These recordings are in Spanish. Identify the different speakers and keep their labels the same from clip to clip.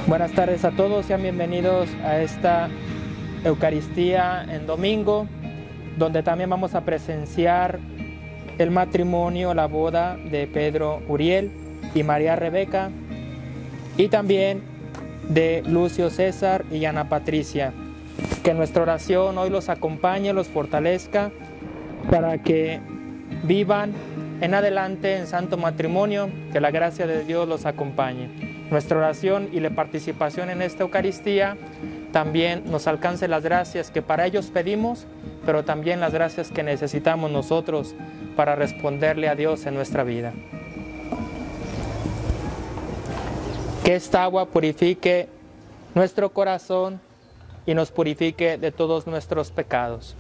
Speaker 1: Buenas tardes a todos, sean bienvenidos a esta Eucaristía en domingo, donde también vamos a presenciar el matrimonio, la boda de Pedro Uriel y María Rebeca, y también de Lucio César y Ana Patricia. Que nuestra oración hoy los acompañe, los fortalezca, para que vivan en adelante en santo matrimonio, que la gracia de Dios los acompañe. Nuestra oración y la participación en esta Eucaristía también nos alcance las gracias que para ellos pedimos, pero también las gracias que necesitamos nosotros para responderle a Dios en nuestra vida. Que esta agua purifique nuestro corazón y nos purifique de todos nuestros pecados.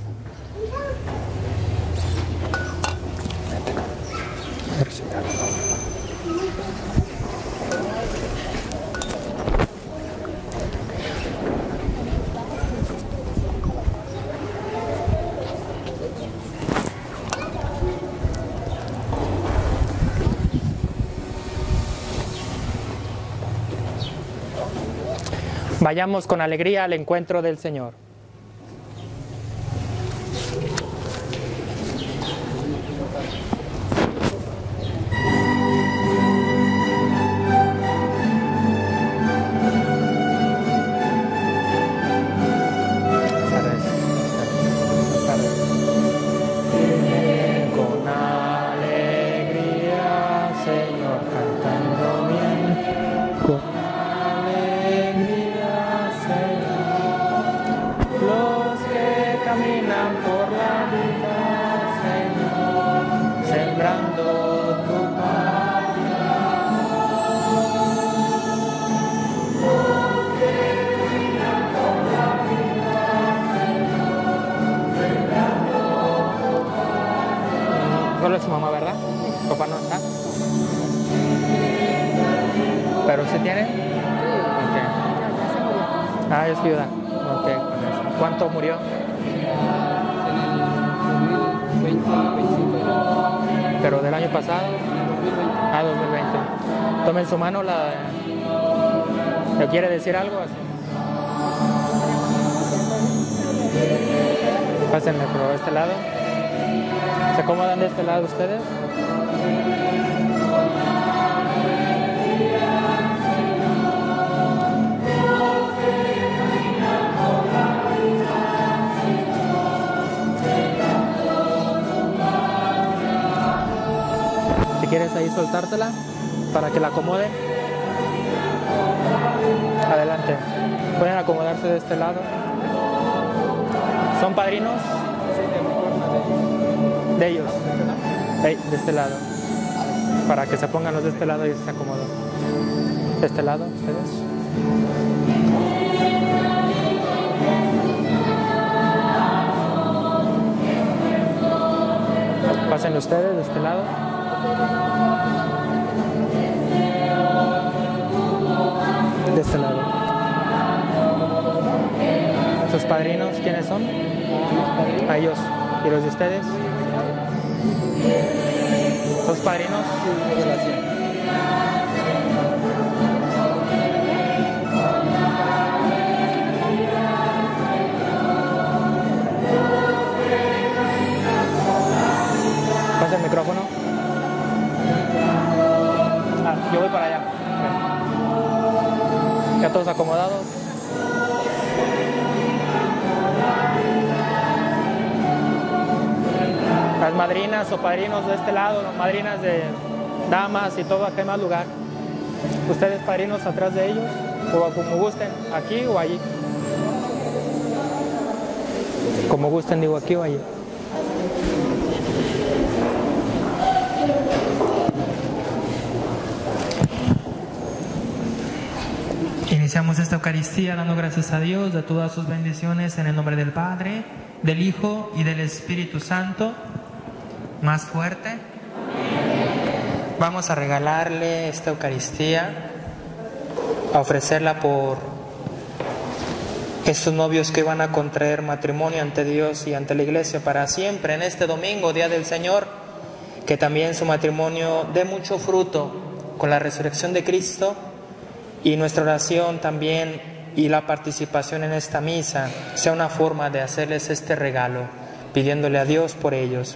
Speaker 1: Vayamos con alegría al encuentro del Señor. Con alegría, Señor, cantando bien. Con caminan por la vida, Señor, sembrando tu patria. Los que caminan por la vida, Señor, sembrando tu patria. Solo es su mamá, ¿verdad? Papá no está. ¿Pero usted tiene? Okay. Ah, es viuda. Okay. ¿Cuánto murió?
Speaker 2: En el 2025.
Speaker 1: ¿Pero del año pasado?
Speaker 2: 2020.
Speaker 1: Ah, 2020. Tomen su mano, ¿le quiere decir algo así? Pásenme por este lado. ¿Se acomodan de este lado ustedes? ¿Quieres ahí soltártela para que la acomoden? Adelante. Pueden acomodarse de este lado. ¿Son padrinos? De ellos. De este lado. Para que se pongan los de este lado y se acomodan. De este lado, ustedes. Pasen ustedes de este lado. De este lado. ¿Sus padrinos quiénes son? A ellos. ¿Y los de ustedes? ¿Sus padrinos? Pasa el micrófono. Yo voy para allá. Ya todos acomodados. Las madrinas o padrinos de este lado, las madrinas de damas y todo, acá hay más lugar. Ustedes padrinos atrás de ellos, o como gusten, aquí o allí. Como gusten, digo, aquí o allí. Iniciamos esta Eucaristía dando gracias a Dios de todas sus bendiciones en el nombre del Padre, del Hijo y del Espíritu Santo. Más fuerte. Vamos a regalarle esta Eucaristía, a ofrecerla por estos novios que van a contraer matrimonio ante Dios y ante la Iglesia para siempre en este domingo, Día del Señor, que también su matrimonio dé mucho fruto con la resurrección de Cristo y nuestra oración también y la participación en esta misa sea una forma de hacerles este regalo, pidiéndole a Dios por ellos.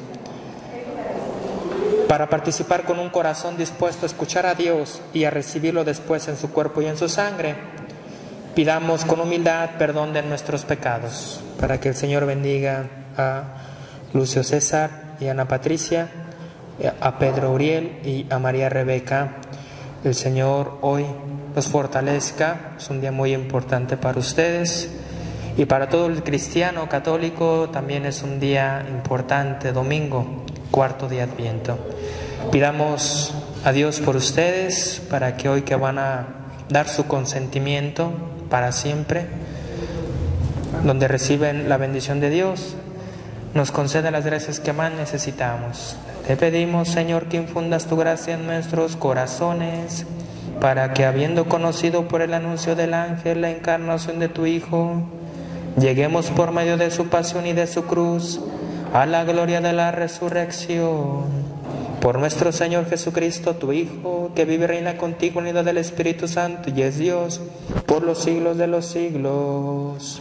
Speaker 1: Para participar con un corazón dispuesto a escuchar a Dios y a recibirlo después en su cuerpo y en su sangre, pidamos con humildad perdón de nuestros pecados, para que el Señor bendiga a Lucio César y a Ana Patricia, a Pedro Uriel y a María Rebeca. El Señor hoy los fortalezca. Es un día muy importante para ustedes y para todo el cristiano católico también es un día importante, domingo, cuarto de Adviento. Pidamos a Dios por ustedes para que hoy que van a dar su consentimiento para siempre, donde reciben la bendición de Dios, nos conceda las gracias que más necesitamos. Te pedimos, Señor, que infundas tu gracia en nuestros corazones, para que, habiendo conocido por el anuncio del ángel la encarnación de tu Hijo, lleguemos por medio de su pasión y de su cruz a la gloria de la resurrección. Por nuestro Señor Jesucristo, tu Hijo, que vive y reina contigo en unidad del Espíritu Santo y es Dios por los siglos de los siglos.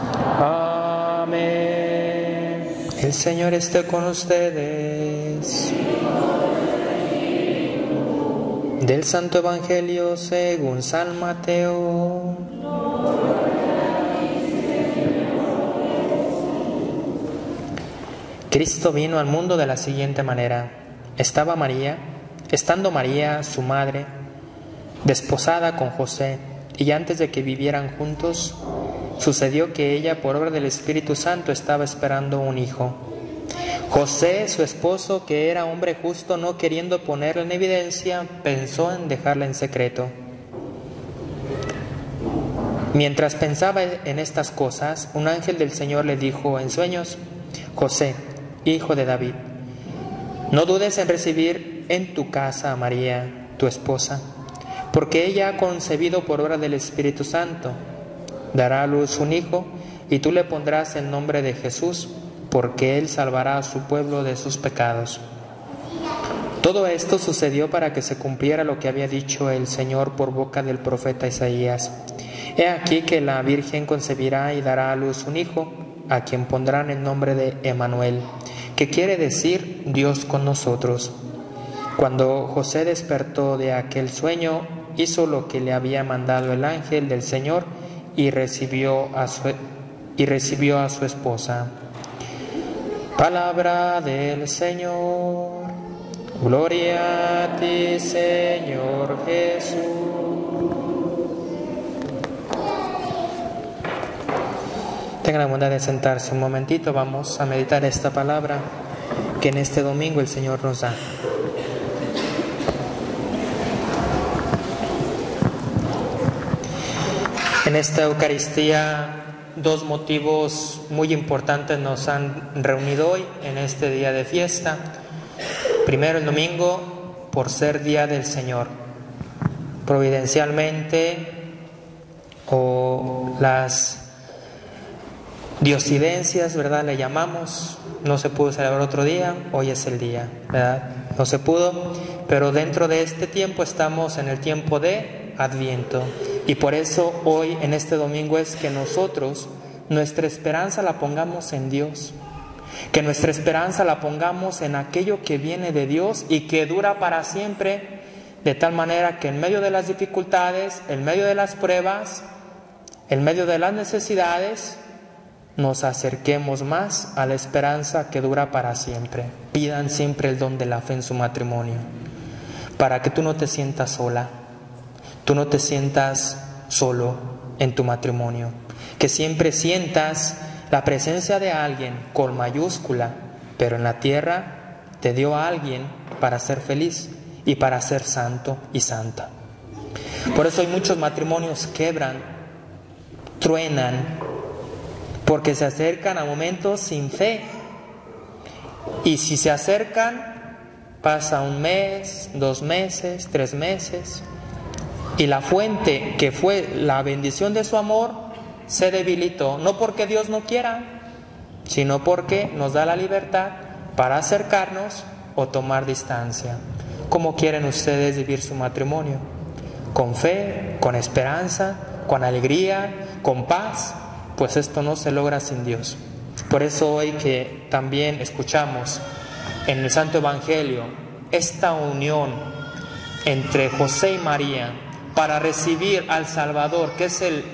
Speaker 1: Amén. El Señor esté con ustedes. Del Santo Evangelio según San Mateo. Cristo vino al mundo de la siguiente manera. Estando María, su madre, desposada con José, y antes de que vivieran juntos, sucedió que ella, por obra del Espíritu Santo, estaba esperando un hijo. José, su esposo, que era hombre justo, no queriendo ponerla en evidencia, pensó en dejarla en secreto. Mientras pensaba en estas cosas, un ángel del Señor le dijo en sueños: José, hijo de David, no dudes en recibir en tu casa a María, tu esposa, porque ella ha concebido por obra del Espíritu Santo. Dará a luz un hijo, y tú le pondrás el nombre de Jesús, porque él salvará a su pueblo de sus pecados. Todo esto sucedió para que se cumpliera lo que había dicho el Señor por boca del profeta Isaías. He aquí que la Virgen concebirá y dará a luz un hijo, a quien pondrán el nombre de Emmanuel, que quiere decir Dios con nosotros. Cuando José despertó de aquel sueño, hizo lo que le había mandado el ángel del Señor y recibió a su esposa. Palabra del Señor. Gloria a ti, Señor Jesús. Tengan la bondad de sentarse un momentito. Vamos a meditar esta palabra que en este domingo el Señor nos da. En esta Eucaristía, dos motivos muy importantes nos han reunido hoy en este día de fiesta. Primero, el domingo, por ser Día del Señor. Providencialmente, o las diosidencias, ¿verdad?, le llamamos. No se pudo celebrar otro día, hoy es el día, ¿verdad? No se pudo, pero dentro de este tiempo estamos en el tiempo de Adviento. Y por eso hoy, en este domingo, es que nosotros, nuestra esperanza la pongamos en Dios. Que nuestra esperanza la pongamos en aquello que viene de Dios y que dura para siempre, de tal manera que en medio de las dificultades, en medio de las pruebas, en medio de las necesidades, nos acerquemos más a la esperanza que dura para siempre. Pidan siempre el don de la fe en su matrimonio, para que tú no te sientas sola, tú no te sientas solo en tu matrimonio, que siempre sientas la presencia de alguien con mayúscula, pero en la tierra te dio a alguien para ser feliz y para ser santo y santa. Por eso hay muchos matrimonios que quebran, truenan, porque se acercan a momentos sin fe. Y si se acercan, pasa un mes, 2 meses, 3 meses, y la fuente que fue la bendición de su amor se debilitó, no porque Dios no quiera, sino porque nos da la libertad para acercarnos o tomar distancia. ¿Cómo quieren ustedes vivir su matrimonio? con fe, con esperanza, con alegría, con paz, pues esto no se logra sin Dios. Por eso hoy que también escuchamos en el Santo Evangelio esta unión entre José y María para recibir al Salvador, que es el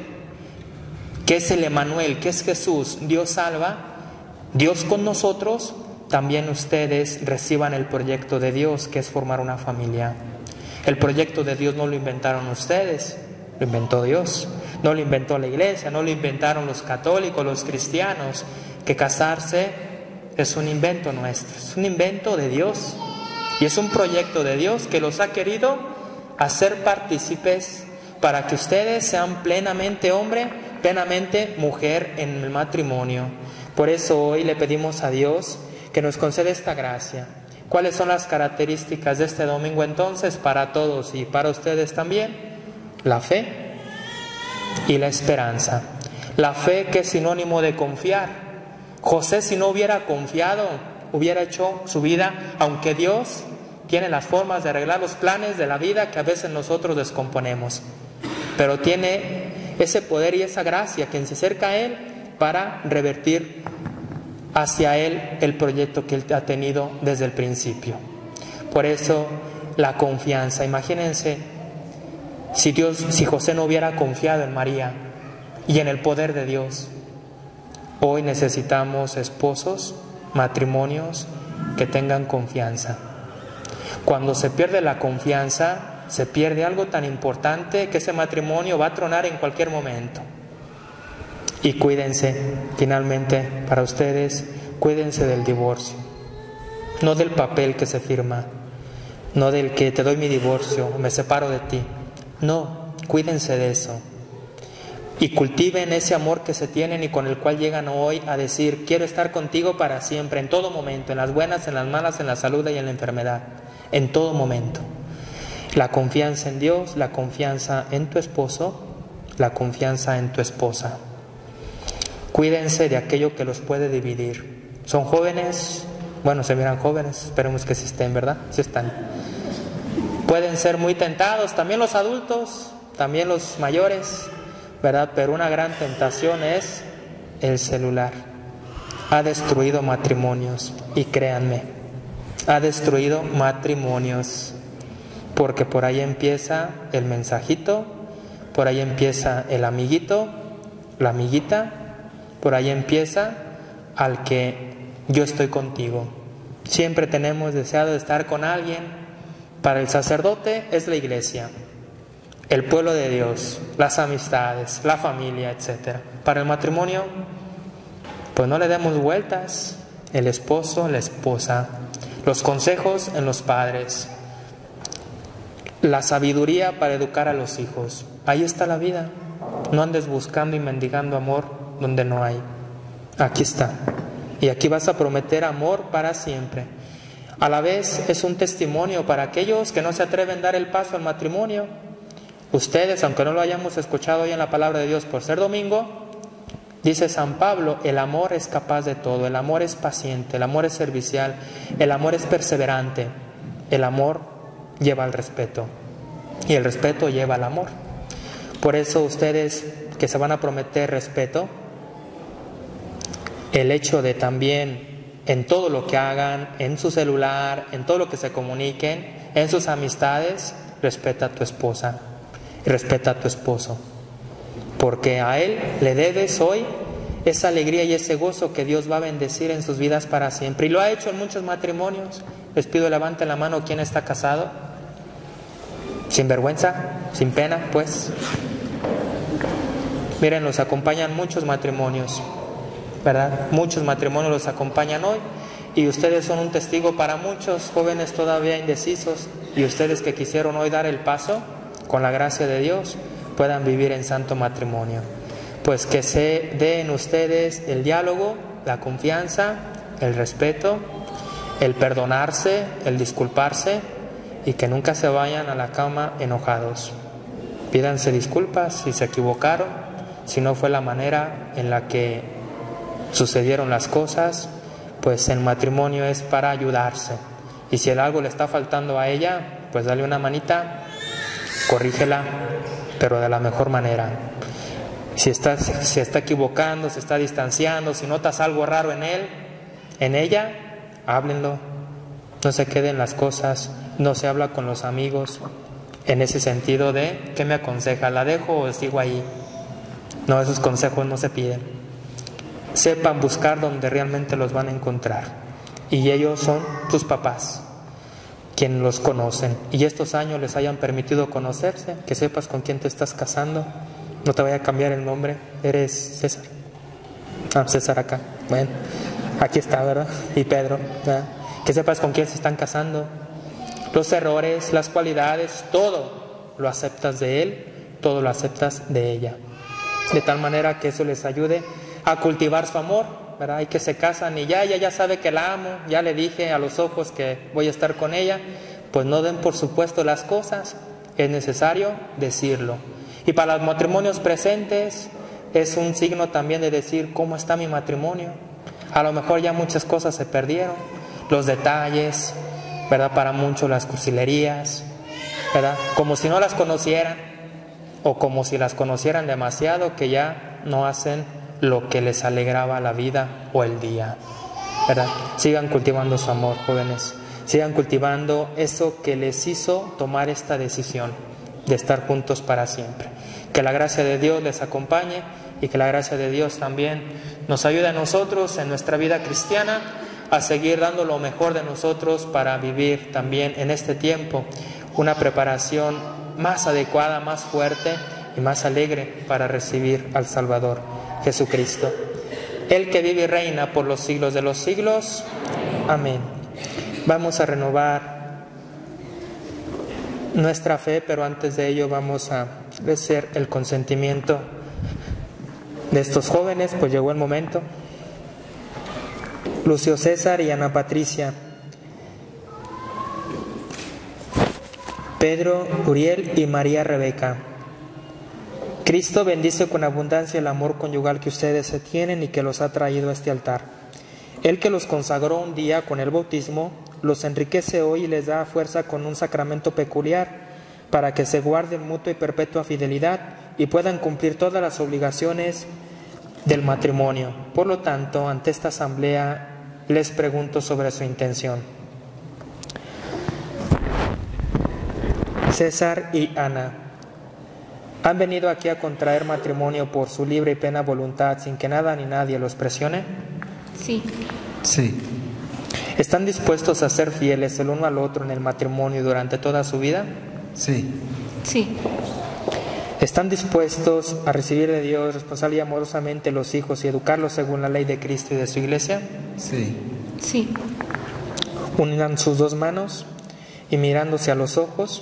Speaker 1: Emmanuel, que es Jesús, Dios salva, Dios con nosotros, también ustedes reciban el proyecto de Dios, que es formar una familia. El proyecto de Dios no lo inventaron ustedes, lo inventó Dios. No lo inventó la iglesia, no lo inventaron los católicos, los cristianos, que casarse es un invento nuestro, es un invento de Dios. Y es un proyecto de Dios que los ha querido hacer partícipes para que ustedes sean plenamente hombre, plenamente mujer en el matrimonio. Por eso hoy le pedimos a Dios que nos conceda esta gracia. ¿Cuáles son las características de este domingo entonces para todos y para ustedes también? La fe y la esperanza. La fe, que es sinónimo de confiar. José, si no hubiera confiado, hubiera hecho su vida, aunque Dios tiene las formas de arreglar los planes de la vida que a veces nosotros descomponemos, pero tiene ese poder y esa gracia quien se acerca a Él para revertir hacia Él el proyecto que Él ha tenido desde el principio. Por eso la confianza. Imagínense si José no hubiera confiado en María y en el poder de Dios. Hoy necesitamos esposos, matrimonios que tengan confianza. Cuando se pierde la confianza, se pierde algo tan importante, que ese matrimonio va a tronar en cualquier momento. Y cuídense, finalmente, para ustedes, cuídense del divorcio. No del papel que se firma, no del que te doy mi divorcio, me separo de ti. No, cuídense de eso. Y cultiven ese amor que se tienen y con el cual llegan hoy a decir: quiero estar contigo para siempre, en todo momento, en las buenas, en las malas, en la salud y en la enfermedad, en todo momento. La confianza en Dios, la confianza en tu esposo, la confianza en tu esposa. Cuídense de aquello que los puede dividir. Son jóvenes, bueno, se miran jóvenes, esperemos que sí estén, ¿verdad? Sí están. Pueden ser muy tentados, también los adultos, también los mayores, ¿verdad? Pero una gran tentación es el celular. Ha destruido matrimonios, y créanme, ha destruido matrimonios, porque por ahí empieza el mensajito, por ahí empieza el amiguito, la amiguita, por ahí empieza al que yo estoy contigo. Siempre tenemos deseado de estar con alguien. Para el sacerdote es la iglesia, el pueblo de Dios, las amistades, la familia, etc. Para el matrimonio, pues no le demos vueltas. El esposo, la esposa, los consejos en los padres, la sabiduría para educar a los hijos. Ahí está la vida. No andes buscando y mendigando amor donde no hay. Aquí está. Y aquí vas a prometer amor para siempre. A la vez es un testimonio para aquellos que no se atreven a dar el paso al matrimonio. Ustedes, aunque no lo hayamos escuchado hoy en la palabra de Dios por ser domingo, dice San Pablo: el amor es capaz de todo, el amor es paciente, el amor es servicial, el amor es perseverante, el amor lleva al respeto y el respeto lleva al amor. Por eso ustedes que se van a prometer respeto, el hecho de también en todo lo que hagan, en su celular, en todo lo que se comuniquen, en sus amistades, respeta a tu esposa y respeta a tu esposo, porque a él le debes hoy esa alegría y ese gozo que Dios va a bendecir en sus vidas para siempre. Y lo ha hecho en muchos matrimonios. Les pido levanten la mano quien está casado, sin vergüenza, sin pena, pues. Miren, los acompañan muchos matrimonios, ¿verdad? Muchos matrimonios los acompañan hoy, y ustedes son un testigo para muchos jóvenes todavía indecisos, y ustedes que quisieron hoy dar el paso, con la gracia de Dios, puedan vivir en santo matrimonio. Pues que se dé en ustedes el diálogo, la confianza, el respeto, el perdonarse, el disculparse, y que nunca se vayan a la cama enojados. Pídanse disculpas si se equivocaron, si no fue la manera en la que sucedieron las cosas. Pues el matrimonio es para ayudarse, y si algo le está faltando a ella, pues dale una manita corrígela, pero de la mejor manera. Si se está equivocando, se está distanciando, si notas algo raro en él, en ella, háblenlo. No se queden las cosas, no se habla con los amigos en ese sentido de ¿qué me aconseja? ¿La dejo o sigo ahí? No, esos consejos no se piden. Sepan buscar donde realmente los van a encontrar, y ellos son tus papás, quienes los conocen, y estos años les hayan permitido conocerse, que sepas con quién te estás casando. No te vaya a cambiar el nombre, eres César. César acá, bueno, aquí está, ¿verdad? Y Pedro, ¿verdad? Que sepas con quién se están casando. Los errores, las cualidades, todo lo aceptas de él, todo lo aceptas de ella, de tal manera que eso les ayude a cultivar su amor, ¿verdad? Y que se casan y ella ya sabe que la amo, ya le dije a los ojos que voy a estar con ella. Pues no den por supuesto las cosas, es necesario decirlo. Y para los matrimonios presentes es un signo también de decir cómo está mi matrimonio. A lo mejor ya muchas cosas se perdieron, los detalles, ¿verdad? Para muchos las cursilerías, ¿verdad? Como si no las conocieran, o como si las conocieran demasiado, que ya no hacen lo que les alegraba la vida o el día, ¿verdad? Sigan cultivando su amor, jóvenes. Sigan cultivando eso que les hizo tomar esta decisión de estar juntos para siempre. Que la gracia de Dios les acompañe y que la gracia de Dios también nos ayude a nosotros en nuestra vida cristiana a seguir dando lo mejor de nosotros para vivir también en este tiempo una preparación más adecuada, más fuerte y más alegre para recibir al Salvador Jesucristo, el que vive y reina por los siglos de los siglos. Amén. Vamos a renovar nuestra fe, pero antes de ello vamos a hacer el consentimiento de estos jóvenes, pues llegó el momento. Lucio César y Ana Patricia, Pedro, Uriel y María Rebeca. Cristo bendice con abundancia el amor conyugal que ustedes se tienen y que los ha traído a este altar. Él que los consagró un día con el bautismo, los enriquece hoy y les da fuerza con un sacramento peculiar para que se guarden mutua y perpetua fidelidad y puedan cumplir todas las obligaciones del matrimonio. Por lo tanto, ante esta asamblea les pregunto sobre su intención. César y Ana, ¿han venido aquí a contraer matrimonio por su libre y plena voluntad sin que nada ni nadie los presione?
Speaker 3: Sí.
Speaker 4: Sí.
Speaker 1: ¿Están dispuestos a ser fieles el uno al otro en el matrimonio durante toda su vida?
Speaker 4: Sí.
Speaker 3: Sí.
Speaker 1: ¿Están dispuestos a recibir de Dios responsable y amorosamente los hijos y educarlos según la ley de Cristo y de su iglesia?
Speaker 4: Sí.
Speaker 3: Sí.
Speaker 1: Unan sus dos manos y mirándose a los ojos,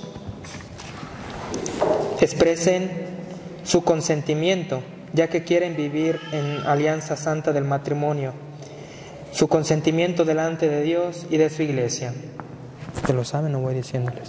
Speaker 1: expresen su consentimiento, ya que quieren vivir en alianza santa del matrimonio, su consentimiento delante de Dios y de su iglesia. ¿Que lo saben o voy diciéndoles?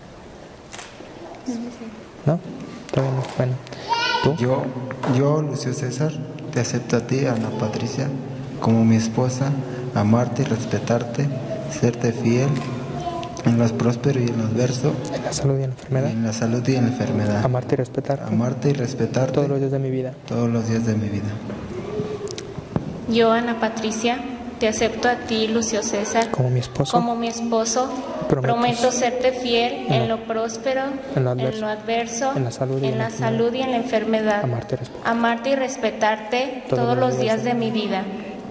Speaker 1: ¿No? Todavía no. Bueno, ¿tú?
Speaker 4: Yo, Lucio César, te acepto a ti, Ana Patricia, como mi esposa, amarte y respetarte, serte fiel en lo próspero y en lo adverso,
Speaker 1: En la salud y en la enfermedad.
Speaker 4: en la salud y en la enfermedad,
Speaker 1: Amarte y respetarte.
Speaker 4: amarte y respetarte
Speaker 1: Todos los días de mi vida.
Speaker 4: todos los días de mi vida.
Speaker 3: Yo, Ana Patricia, te acepto a ti, Lucio César,
Speaker 1: Como mi esposo.
Speaker 3: como mi esposo. Prometo serte fiel en lo próspero,
Speaker 1: en lo
Speaker 3: adverso,
Speaker 1: en la salud y en la
Speaker 3: salud y en la enfermedad.
Speaker 1: Amarte y respetarte.
Speaker 3: Amarte y respetarte todos los días de mi vida.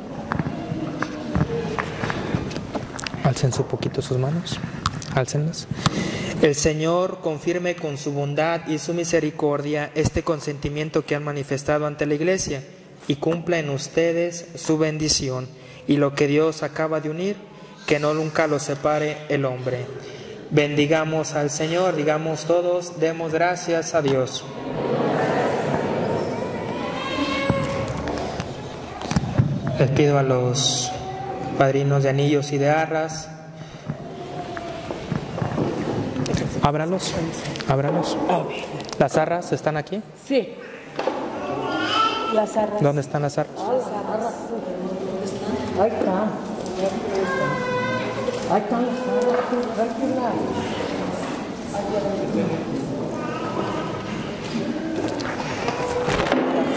Speaker 1: Alcen su poquito sus manos. Álcenlas. El Señor confirme con su bondad y su misericordia este consentimiento que han manifestado ante la Iglesia y cumpla en ustedes su bendición. Y lo que Dios acaba de unir, que no nunca lo separe el hombre. Bendigamos al Señor, digamos todos, demos gracias a Dios. Les pido a los padrinos de anillos y de arras, ábralos. ¿Las arras están aquí?
Speaker 5: Sí. Las arras.
Speaker 1: ¿Dónde están las arras?
Speaker 5: Ahí está. Ahí están las arras.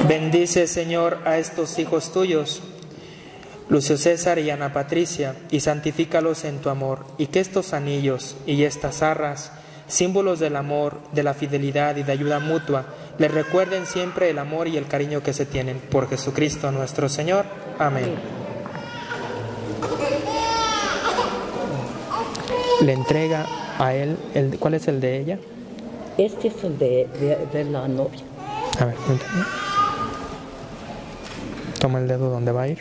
Speaker 1: Bendice, Señor, a estos hijos tuyos, Lucio César y Ana Patricia, y santifícalos en tu amor, y que estos anillos y estas arras, símbolos del amor, de la fidelidad y de ayuda mutua, les recuerden siempre el amor y el cariño que se tienen. Por Jesucristo nuestro Señor. Amén. Le entrega a él, ¿cuál es el de ella?
Speaker 6: Este es el de la novia.
Speaker 1: A ver, toma el dedo donde va a ir.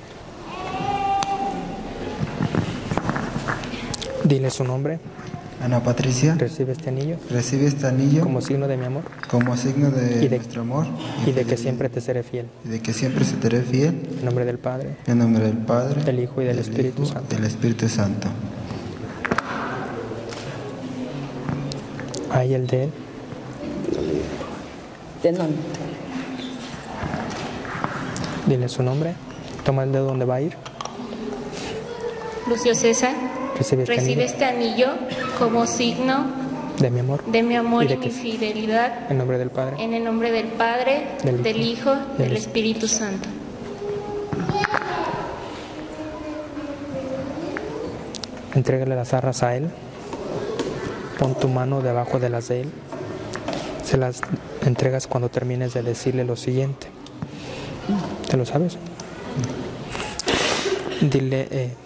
Speaker 1: Dile su nombre.
Speaker 4: Ana Patricia,
Speaker 1: Recibe este anillo
Speaker 4: recibe este anillo
Speaker 1: como signo de mi amor
Speaker 4: como signo de
Speaker 1: y de-
Speaker 4: nuestro amor
Speaker 1: y de que siempre te seré fiel.
Speaker 4: y de que siempre se te haré fiel.
Speaker 1: En nombre del Padre,
Speaker 4: En nombre del Padre,
Speaker 1: del Hijo y del Espíritu
Speaker 4: Hijo,
Speaker 1: Santo.
Speaker 4: del Espíritu Santo.
Speaker 1: ahí el de él.
Speaker 6: De no.
Speaker 1: Dile su nombre. Toma el dedo donde va a ir.
Speaker 3: Lucio César,
Speaker 1: Recibe
Speaker 3: recibe este anillo como signo
Speaker 1: de mi amor.
Speaker 3: de mi amor
Speaker 1: Y de
Speaker 3: y
Speaker 1: que
Speaker 3: mi
Speaker 1: sí.
Speaker 3: fidelidad.
Speaker 1: En nombre del Padre,
Speaker 3: En el nombre del Padre,
Speaker 1: Del
Speaker 3: del
Speaker 1: Hijo,
Speaker 3: Hijo,
Speaker 1: del
Speaker 3: del Espíritu Santo.
Speaker 1: entrégale las arras a él. Pon tu mano debajo de las de él. Se las entregas cuando termines de decirle lo siguiente. ¿Te lo sabes? Dile,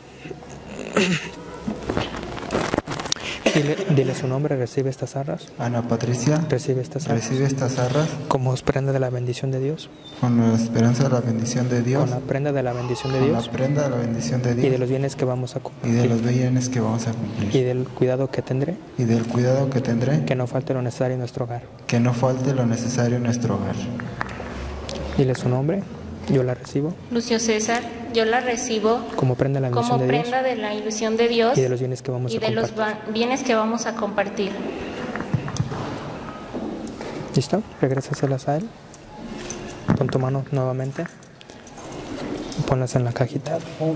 Speaker 1: dile su nombre. Recibe estas arras.
Speaker 4: Ana Patricia,
Speaker 1: Recibe estas arras.
Speaker 4: recibe estas arras
Speaker 1: Como prenda de la bendición de Dios.
Speaker 4: con la esperanza de la bendición de Dios,
Speaker 1: Con la prenda de la bendición de
Speaker 4: con
Speaker 1: Dios.
Speaker 4: la prenda de la bendición de
Speaker 1: Y de
Speaker 4: Dios
Speaker 1: los bienes que vamos a
Speaker 4: y
Speaker 1: cumplir.
Speaker 4: de los bienes que vamos a
Speaker 1: Y
Speaker 4: cumplir
Speaker 1: del cuidado que tendré.
Speaker 4: y del cuidado que tendré,
Speaker 1: Que no falte lo necesario en nuestro hogar.
Speaker 4: que no falte lo necesario en nuestro hogar.
Speaker 1: Dile su nombre. Yo la recibo.
Speaker 3: Lucio César, yo la recibo
Speaker 1: Como prenda de la bendición
Speaker 3: como
Speaker 1: de Dios.
Speaker 3: prenda de la ilusión de Dios
Speaker 1: Y de los bienes que vamos
Speaker 3: y
Speaker 1: a
Speaker 3: de los
Speaker 1: compartir.
Speaker 3: bienes que vamos a compartir.
Speaker 1: ¿Listo? Regrésaselas a él. Pon tu mano nuevamente. Ponlas en la cajita.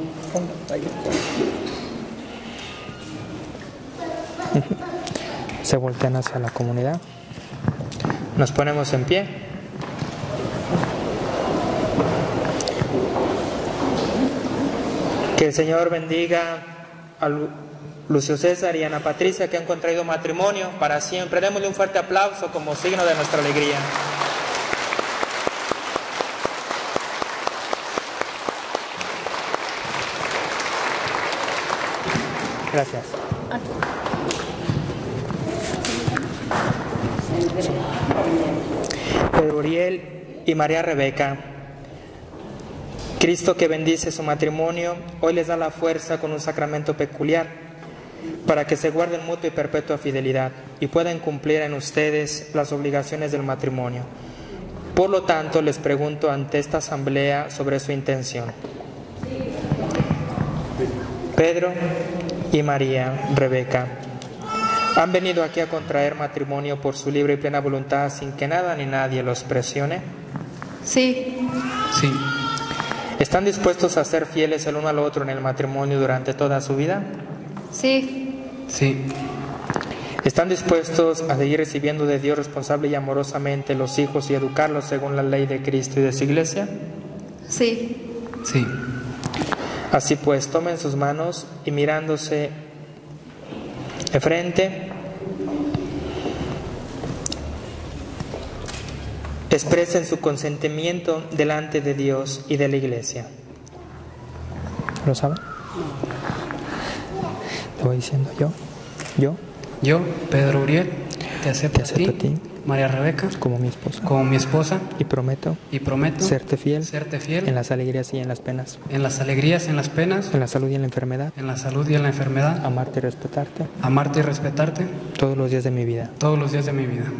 Speaker 1: Se voltean hacia la comunidad. Nos ponemos en pie. Que el Señor bendiga a Lucio César y Ana Patricia, que han contraído matrimonio para siempre. Démosle un fuerte aplauso como signo de nuestra alegría. Gracias. Pedro Uriel y María Rebeca. Cristo, que bendice su matrimonio, hoy les da la fuerza con un sacramento peculiar para que se guarden mutua y perpetua fidelidad y puedan cumplir en ustedes las obligaciones del matrimonio. Por lo tanto, les pregunto ante esta asamblea sobre su intención. Pedro y María Rebeca, ¿han venido aquí a contraer matrimonio por su libre y plena voluntad sin que nada ni nadie los presione?
Speaker 5: Sí.
Speaker 2: Sí.
Speaker 1: ¿Están dispuestos a ser fieles el uno al otro en el matrimonio durante toda su vida?
Speaker 5: Sí.
Speaker 2: Sí.
Speaker 1: ¿Están dispuestos a seguir recibiendo de Dios responsable y amorosamente los hijos y educarlos según la ley de Cristo y de su iglesia?
Speaker 5: Sí.
Speaker 2: Sí.
Speaker 1: Así pues, tomen sus manos y mirándose de frente, expresen su consentimiento delante de Dios y de la iglesia. ¿Lo saben? Te voy diciendo yo,
Speaker 2: Yo, Pedro Uriel, te acepto a ti, María Rebeca,
Speaker 1: como mi esposa,
Speaker 2: como mi esposa
Speaker 1: y prometo serte fiel en las alegrías y en las penas,
Speaker 2: en las alegrías, en las penas,
Speaker 1: en la salud y en la enfermedad,
Speaker 2: en la salud y en la enfermedad,
Speaker 1: amarte y respetarte
Speaker 2: amarte y respetarte
Speaker 1: todos los días de mi vida.
Speaker 2: todos los días de mi vida.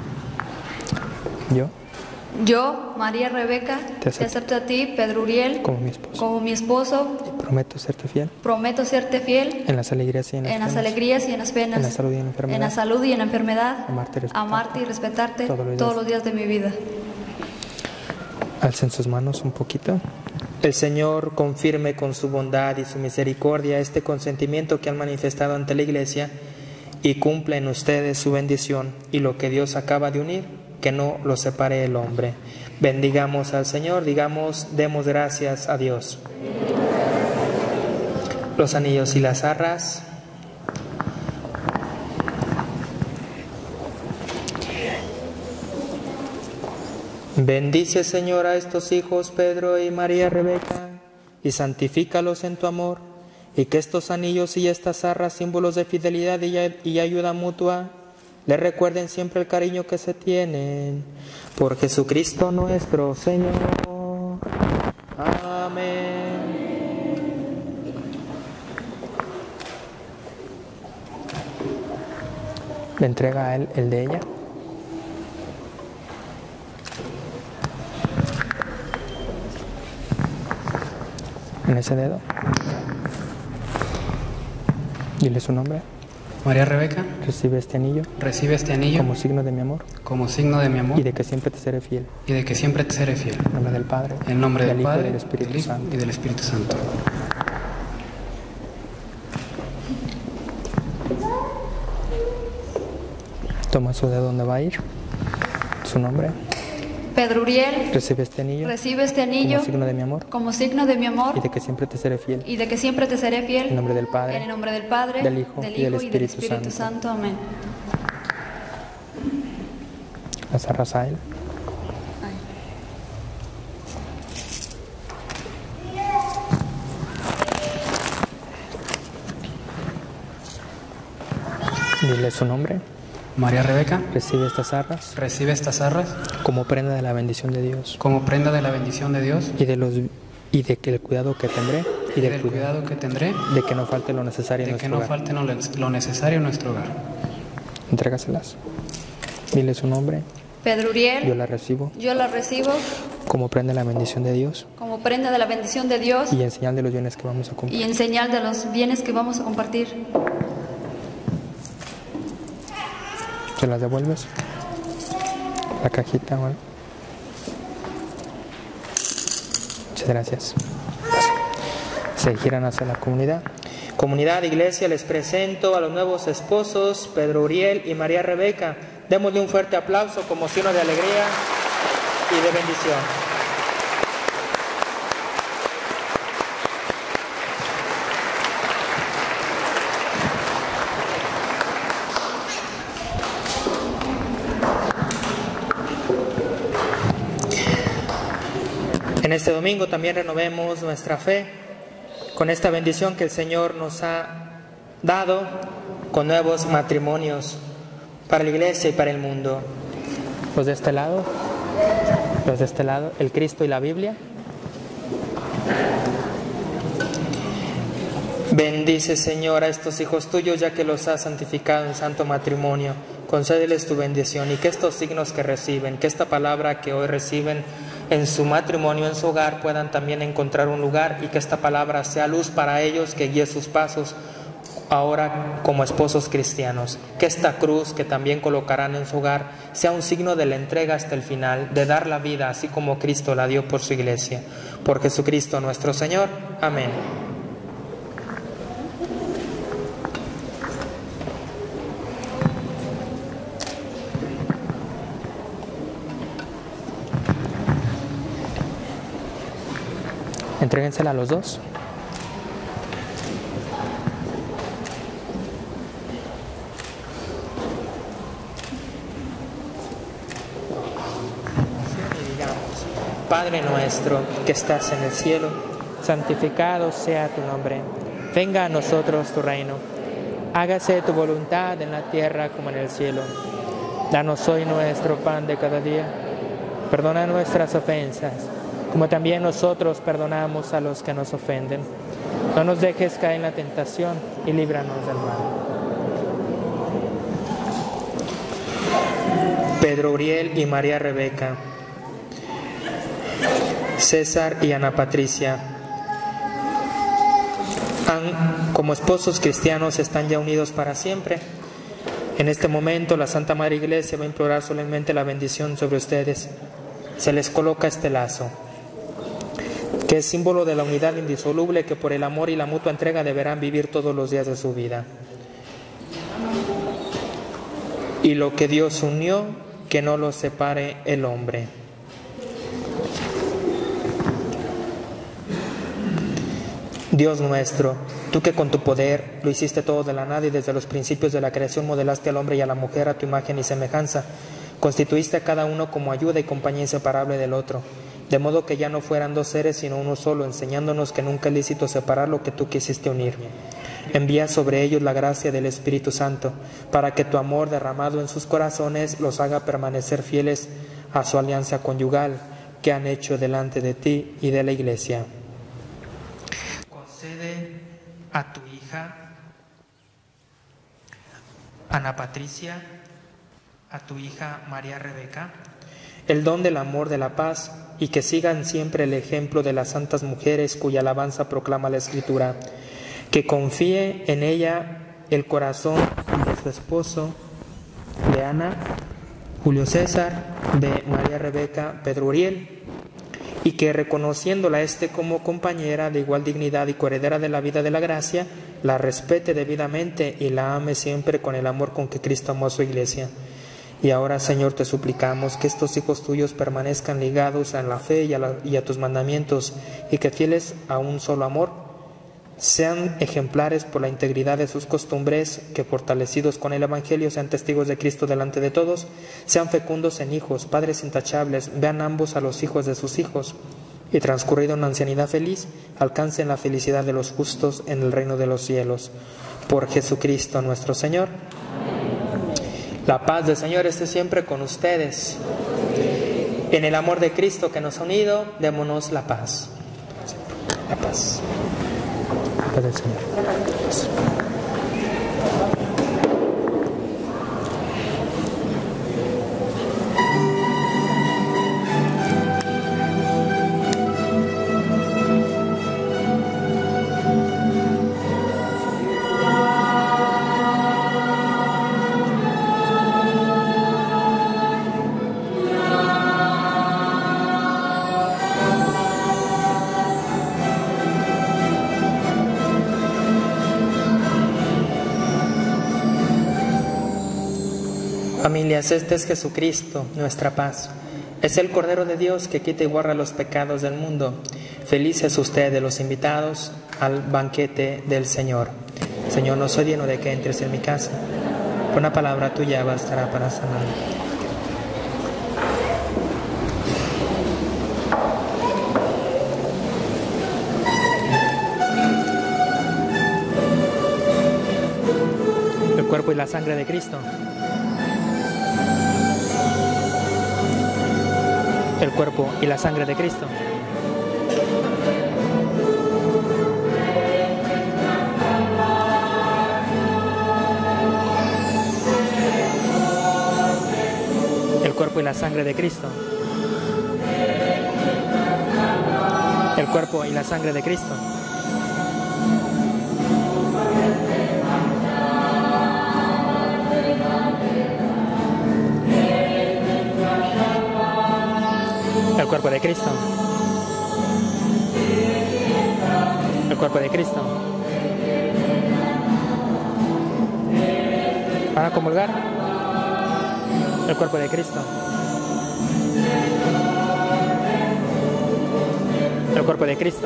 Speaker 5: Yo, María Rebeca,
Speaker 1: Te acepto
Speaker 5: a ti, Pedro Uriel,
Speaker 1: Como mi esposo,
Speaker 5: como mi esposo.
Speaker 1: prometo serte fiel
Speaker 5: Prometo serte fiel
Speaker 1: en las alegrías y en las
Speaker 5: en las
Speaker 1: penas,
Speaker 5: alegrías y en las penas,
Speaker 1: en la salud y en la enfermedad,
Speaker 5: en la salud y en la enfermedad,
Speaker 1: amarte y respetarte
Speaker 5: y respetarte
Speaker 1: todos
Speaker 5: todos
Speaker 1: los
Speaker 5: los días de mi vida.
Speaker 1: Alcen sus manos un poquito. El Señor confirme con su bondad y su misericordia este consentimiento que han manifestado ante la iglesia y cumpla en ustedes su bendición y lo que Dios acaba de unir, que no los separe el hombre. Bendigamos al Señor, digamos, demos gracias a Dios. Los anillos y las arras. Bendice, Señor, a estos hijos Pedro y María Rebeca, y santifícalos en tu amor, y que estos anillos y estas arras, símbolos de fidelidad y ayuda mutua, les recuerden siempre el cariño que se tienen. Por Jesucristo nuestro Señor. Amén. Le entrega a él el de ella. En ese dedo. Dile su nombre.
Speaker 2: María Rebeca,
Speaker 1: Recibe este anillo
Speaker 2: recibe este anillo
Speaker 1: como signo de mi amor
Speaker 2: como signo de mi amor
Speaker 1: y de que siempre te seré fiel.
Speaker 2: y de que siempre te seré fiel.
Speaker 1: En nombre del Padre,
Speaker 2: En nombre del
Speaker 1: Hijo y
Speaker 2: Padre,
Speaker 1: del Espíritu
Speaker 2: del Hijo
Speaker 1: Santo.
Speaker 2: y del Espíritu Santo.
Speaker 1: Toma su dedo donde va a ir. Su nombre.
Speaker 5: Pedro Uriel,
Speaker 1: Recibe este anillo
Speaker 5: recibe este anillo
Speaker 1: como signo de mi amor
Speaker 5: como signo de mi amor
Speaker 1: y de que siempre te seré fiel.
Speaker 5: y de que siempre te seré fiel.
Speaker 1: En nombre del Padre,
Speaker 5: En el nombre del Padre,
Speaker 1: del Hijo y del Espíritu
Speaker 5: Espíritu
Speaker 1: Santo.
Speaker 5: Santo. Amén.
Speaker 1: Las arras a él. Dile su nombre.
Speaker 2: María Rebeca,
Speaker 1: Recibe estas arras
Speaker 2: recibe estas arras
Speaker 1: como prenda de la bendición de Dios
Speaker 2: como prenda de la bendición de Dios
Speaker 1: y de que el cuidado que tendré
Speaker 2: y del cuidado que tendré
Speaker 1: de que no falte lo necesario en
Speaker 2: de que
Speaker 1: nuestro
Speaker 2: no
Speaker 1: hogar.
Speaker 2: falte lo necesario en nuestro hogar.
Speaker 1: Entrégaselas. Dile su nombre.
Speaker 5: Pedro
Speaker 1: Yo
Speaker 5: Uriel,
Speaker 1: la recibo
Speaker 5: yo la recibo
Speaker 1: como prenda de la bendición de Dios
Speaker 5: como prenda de la bendición de Dios
Speaker 1: y en señal de los bienes que vamos a
Speaker 5: y
Speaker 1: cumplir.
Speaker 5: en señal de los bienes que vamos a compartir.
Speaker 1: ¿Se las devuelves? La cajita, bueno. Muchas gracias. Se giran hacia la comunidad. Comunidad, iglesia, les presento a los nuevos esposos, Pedro Uriel y María Rebeca. Démosle un fuerte aplauso como signo de alegría y de bendición. En este domingo también renovemos nuestra fe con esta bendición que el Señor nos ha dado con nuevos matrimonios para la iglesia y para el mundo. Los de este lado, el Cristo y la Biblia. Bendice, Señor, a estos hijos tuyos, ya que los has santificado en santo matrimonio. Concédeles tu bendición y que estos signos que reciben, que esta palabra que hoy reciben en su matrimonio, en su hogar, puedan también encontrar un lugar y que esta palabra sea luz para ellos, que guíe sus pasos ahora como esposos cristianos. Que esta cruz que también colocarán en su hogar sea un signo de la entrega hasta el final, de dar la vida así como Cristo la dio por su iglesia. Por Jesucristo nuestro Señor. Amén. Entréguensela a los dos. Y digamos: Padre nuestro que estás en el cielo, santificado sea tu nombre. Venga a nosotros tu reino. Hágase tu voluntad en la tierra como en el cielo. Danos hoy nuestro pan de cada día. Perdona nuestras ofensas, como también nosotros perdonamos a los que nos ofenden. No nos dejes caer en la tentación y líbranos del mal. Pedro Uriel y María Rebeca, César y Ana Patricia, como esposos cristianos están ya unidos para siempre. En este momento la Santa Madre Iglesia va a implorar solemnemente la bendición sobre ustedes. Se les coloca este lazo, que es símbolo de la unidad indisoluble que por el amor y la mutua entrega deberán vivir todos los días de su vida. Y lo que Dios unió, que no los separe el hombre. Dios nuestro, tú que con tu poder lo hiciste todo de la nada y desde los principios de la creación modelaste al hombre y a la mujer a tu imagen y semejanza, constituiste a cada uno como ayuda y compañía inseparable del otro, de modo que ya no fueran dos seres sino uno solo, enseñándonos que nunca es lícito separar lo que tú quisiste unir. Envía sobre ellos la gracia del Espíritu Santo, para que tu amor derramado en sus corazones los haga permanecer fieles a su alianza conyugal que han hecho delante de ti y de la Iglesia. Concede a tu hija Ana Patricia, a tu hija María Rebeca, el don del amor de la paz, y que sigan siempre el ejemplo de las santas mujeres cuya alabanza proclama la Escritura. Que confíe en ella el corazón de su esposo, de Ana, Julio César, de María Rebeca, Pedro Uriel, y que reconociéndola como compañera de igual dignidad y coheredera de la vida de la gracia, la respete debidamente y la ame siempre con el amor con que Cristo amó a su Iglesia. Y ahora, Señor, te suplicamos que estos hijos tuyos permanezcan ligados a la fe y a tus mandamientos, y que fieles a un solo amor, sean ejemplares por la integridad de sus costumbres, que fortalecidos con el Evangelio sean testigos de Cristo delante de todos, sean fecundos en hijos, padres intachables, vean ambos a los hijos de sus hijos, y transcurrida una ancianidad feliz, alcancen la felicidad de los justos en el reino de los cielos. Por Jesucristo nuestro Señor. La paz del Señor esté siempre con ustedes. En el amor de Cristo que nos ha unido, démonos la paz. La paz. La paz del Señor. Familias, este es Jesucristo, nuestra paz. Es el Cordero de Dios que quita y borra los pecados del mundo. Felices ustedes los invitados al banquete del Señor. Señor, no soy digno de que entres en mi casa. Por una palabra tuya bastará para sanar. El cuerpo y la sangre de Cristo. El cuerpo y la sangre de Cristo. El cuerpo y la sangre de Cristo. El cuerpo y la sangre de Cristo. El cuerpo de Cristo. El cuerpo de Cristo. ¿Para comulgar? El cuerpo de Cristo. El cuerpo de Cristo.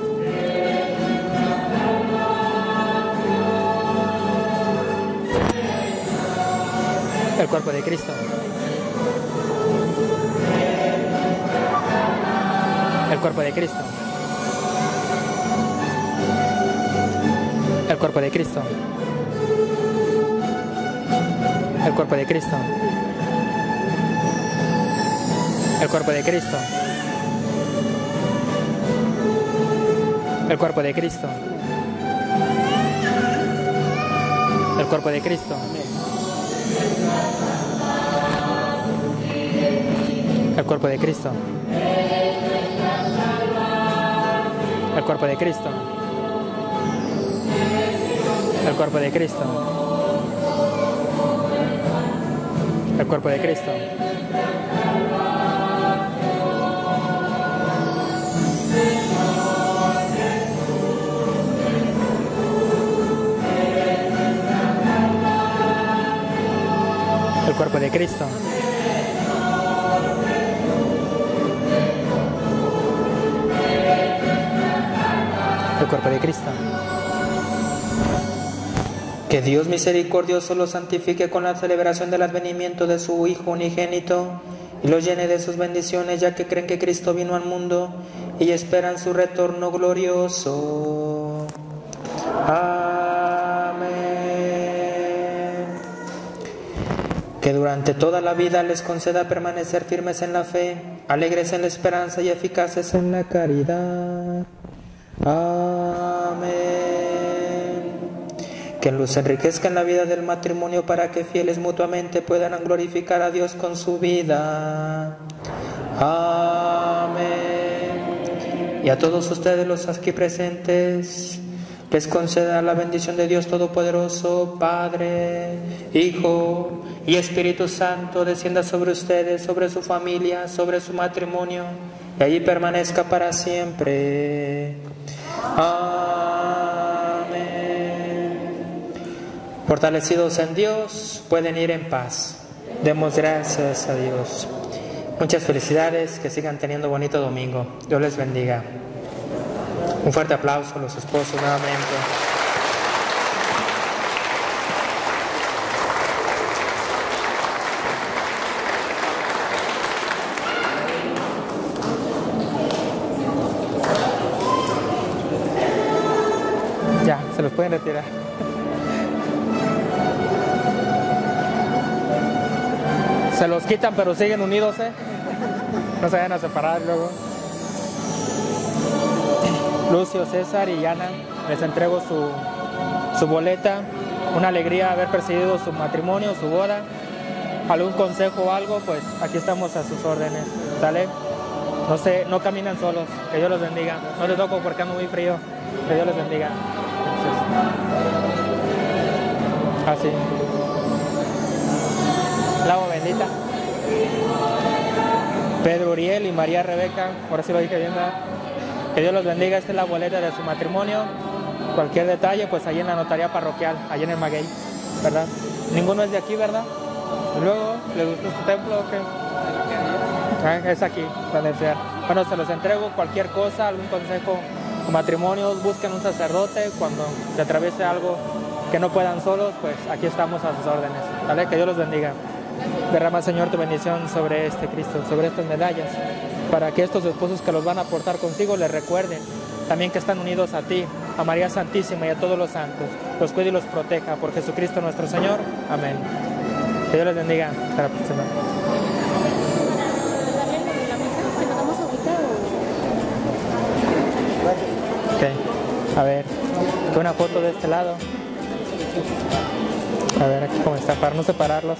Speaker 1: El cuerpo de Cristo. El cuerpo de Cristo. El cuerpo de Cristo. El cuerpo de Cristo. El cuerpo de Cristo. El cuerpo de Cristo. El cuerpo de Cristo. El cuerpo de Cristo. El cuerpo de Cristo. El cuerpo de Cristo. El cuerpo de Cristo. El cuerpo de Cristo. cuerpo de Cristo. Que Dios misericordioso los santifique con la celebración del advenimiento de su Hijo unigénito y los llene de sus bendiciones, ya que creen que Cristo vino al mundo y esperan su retorno glorioso. Amén. Que durante toda la vida les conceda permanecer firmes en la fe, alegres en la esperanza y eficaces en la caridad. Amén. Que los enriquezca en la vida del matrimonio para que fieles mutuamente puedan glorificar a Dios con su vida. Amén. Y a todos ustedes los aquí presentes les conceda la bendición de Dios Todopoderoso, Padre, Hijo y Espíritu Santo, descienda sobre ustedes, sobre su familia, sobre su matrimonio, y allí permanezca para siempre. Amén. Fortalecidos en Dios, pueden ir en paz. Demos gracias a Dios. Muchas felicidades, que sigan teniendo bonito domingo. Dios les bendiga. Un fuerte aplauso a los esposos nuevamente. Ya, se los pueden retirar. Se los quitan, pero siguen unidos, ¿eh? No se vayan a separar luego. Lucio, César y Ana, les entrego su boleta. Una alegría haber presidido su matrimonio, su boda. ¿Algún consejo o algo? Pues aquí estamos a sus órdenes. ¿Sale? No caminan solos. Que Dios los bendiga. No te toco porque ando muy frío. Que Dios los bendiga. Así. El agua bendita. Pedro Uriel y María Rebeca. Ahora sí lo dije bien, ¿verdad? Que Dios los bendiga. Esta es la boleta de su matrimonio. Cualquier detalle, pues ahí en la notaría parroquial, allí en el Maguey, ¿verdad? Ninguno es de aquí, ¿verdad? Y luego, ¿les gustó este templo o qué? Es aquí, la universidad. Bueno, se los entrego. Cualquier cosa, algún consejo o matrimonios, busquen un sacerdote. Cuando se atraviese algo que no puedan solos, pues aquí estamos a sus órdenes. ¿Vale? Que Dios los bendiga. Derrama, Señor, tu bendición sobre este Cristo, sobre estas medallas, para que estos esposos que los van a portar consigo les recuerden también que están unidos a ti, a María Santísima y a todos los santos. Los cuide y los proteja por Jesucristo nuestro Señor. Amén. Que Dios les bendiga. Hasta la próxima. Okay. A ver, una foto de este lado. A ver aquí cómo está, para no separarlos.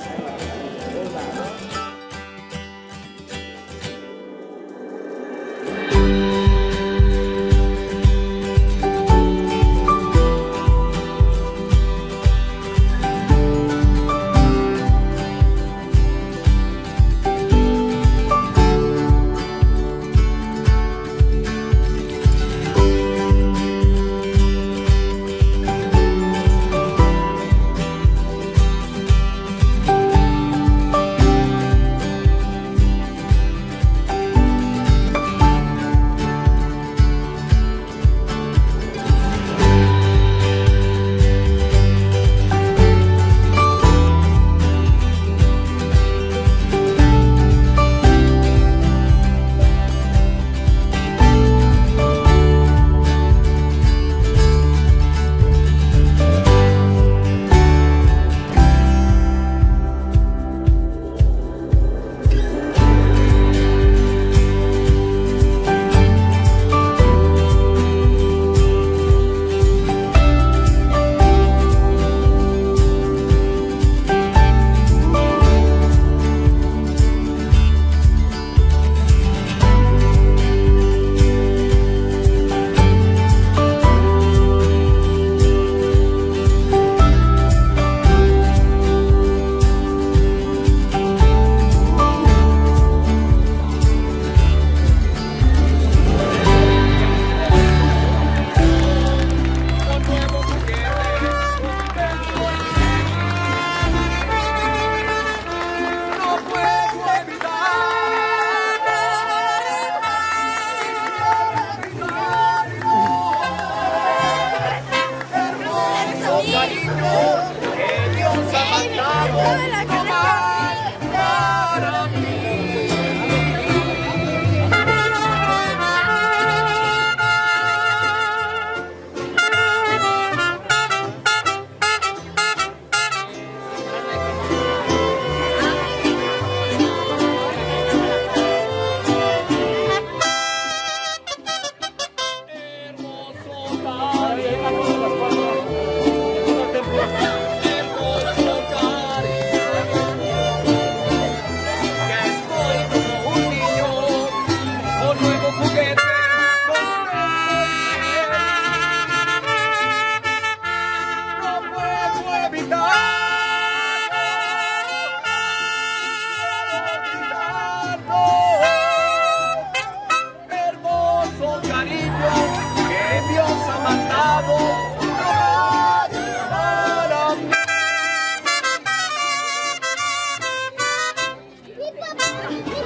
Speaker 7: Thank you.